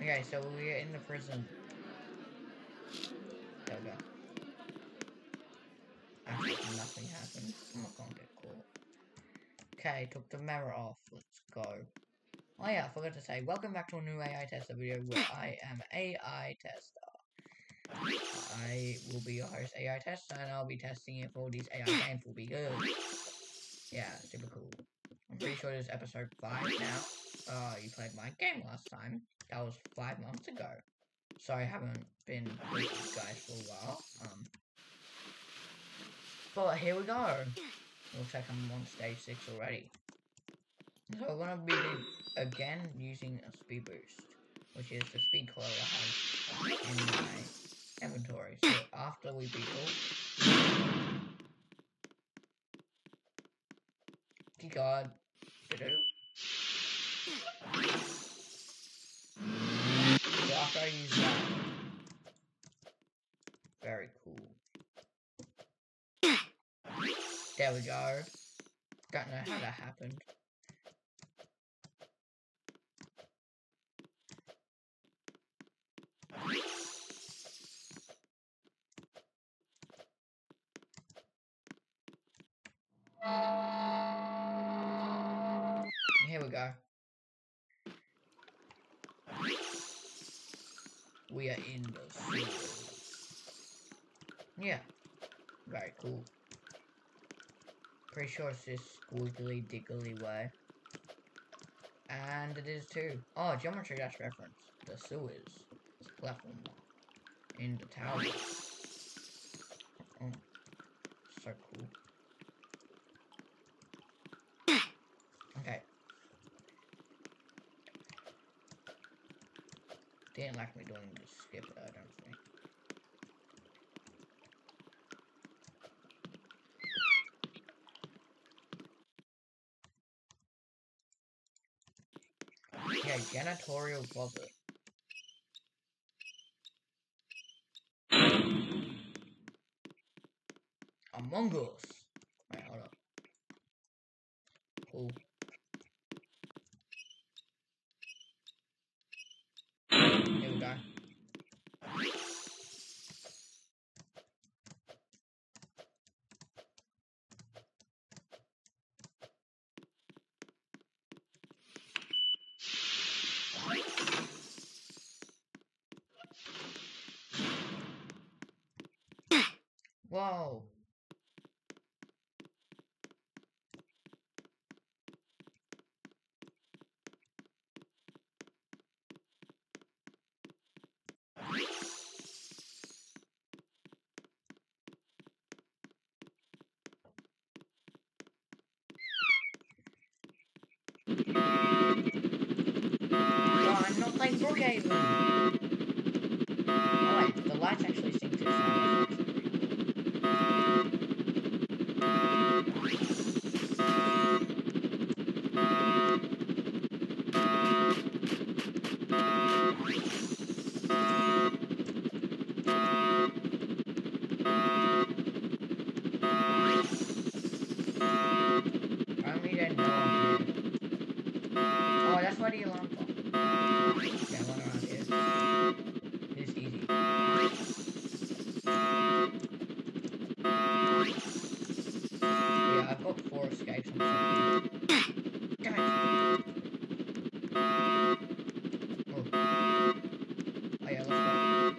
Okay, so we're in the prison. There we go. Actually, nothing happened. I'm not gonna get caught. Okay, took the mirror off. Let's go. Oh yeah, I forgot to say, welcome back to a new AI tester video where I am AI tester. I will be your host AI tester and I'll be testing if all these AI games will be good. Yeah, super cool. I'm pretty sure this is episode 5 now. You played my game last time. That was 5 months ago. So I haven't been with you guys for a while. But here we go. Looks like I'm on stage 6 already. So we're gonna be again using a speed boost, which is the speed coil I have in my inventory. So after we beat all, God, so after I use that, very cool. There we go. Don't know how that happened. Here we go. We are in the sewers. Yeah, very cool. Pretty sure it's this squiggly diggly way. And it is too. Oh, Geometry Dash reference. The sewers. It's platform in the tower. Oh, so cool. Okay. Didn't like me doing the skip, I don't think. Yeah, janitorial closet. Among Us. Wait, hold up. Cool. Here we go. Whoa. Oh, I'm not playing Brookhaven. Oh wait, the lights actually sync to sound. Apparently they know I'm here. Oh, that's why the alarm clock. Okay, I went around here. This is easy. Yeah, I've got 4 escapes. I'm so cool. Damn it. Oh. Oh yeah, let's go.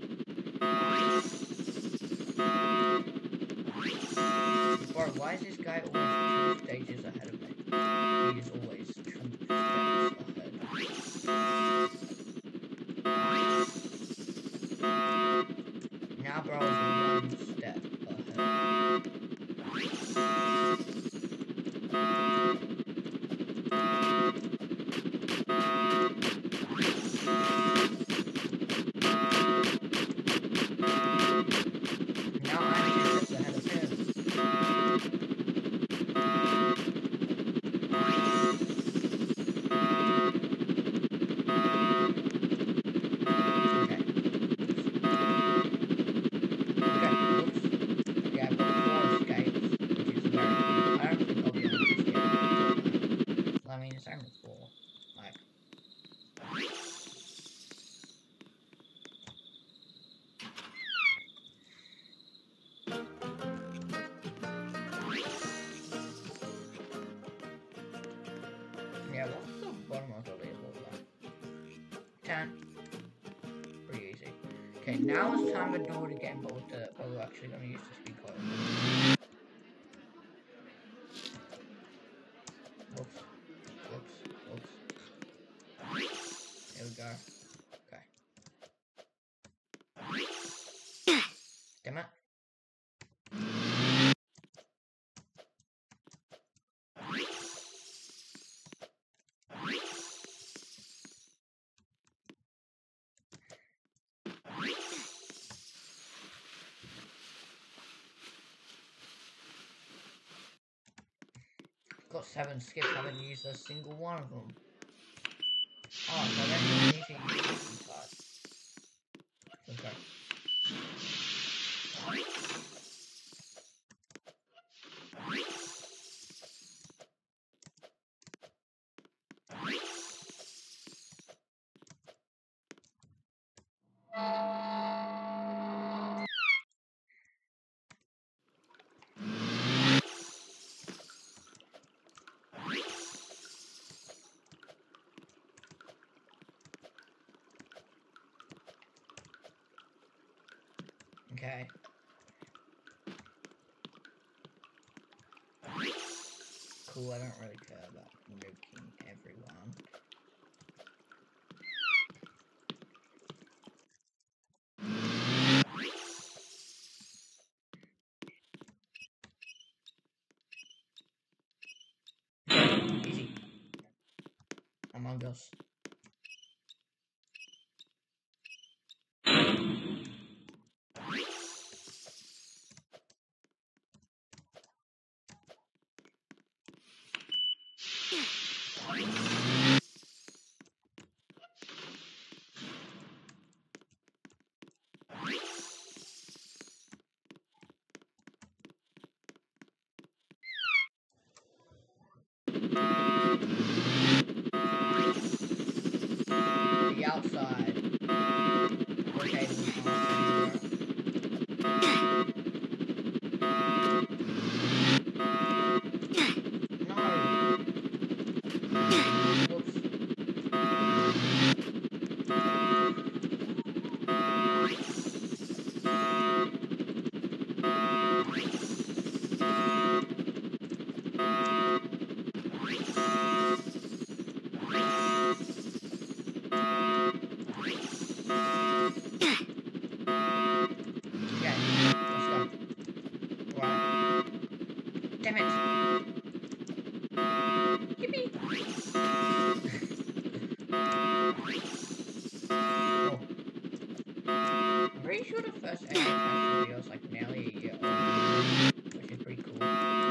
Bro, why is this guy always 2 stages ahead of me? He is always 2 steps ahead. Now bro is 1 step ahead. Now I'm 2 steps ahead of him. Okay, what's the bottom of the leaderboard then? 10. Pretty easy. Okay, now it's time to do it again, but with the, but we're actually going to use the speed code. Whoops. Whoops. Whoops. There we go. Okay. Damn it. Got 7 skips, haven't used a single one of them. Oh, so I don't even need to use these cards. Okay. Okay. Cool, I don't really care about nuking everyone. Easy. Among Us. The outside. Okay, Damn it! Yippee! Oh. I'm pretty sure the first AI test video was like nearly a year old, which is pretty cool.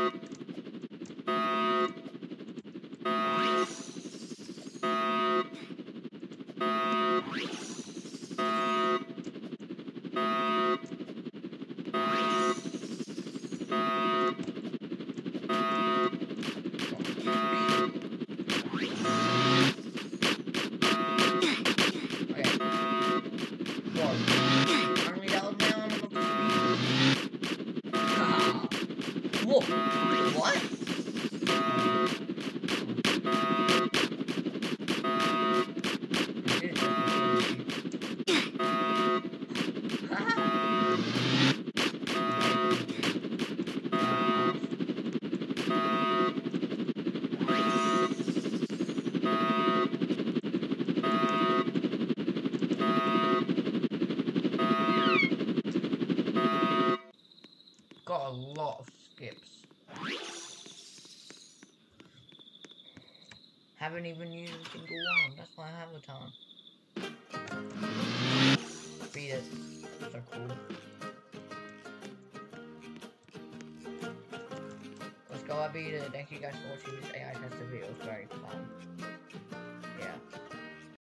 Whoa! What? Got a lot of skips. Haven't even used a single one. That's why I have the time. Beat it. So cool. Let's go, I beat it. Thank you guys for watching this AI test video. It was very fun.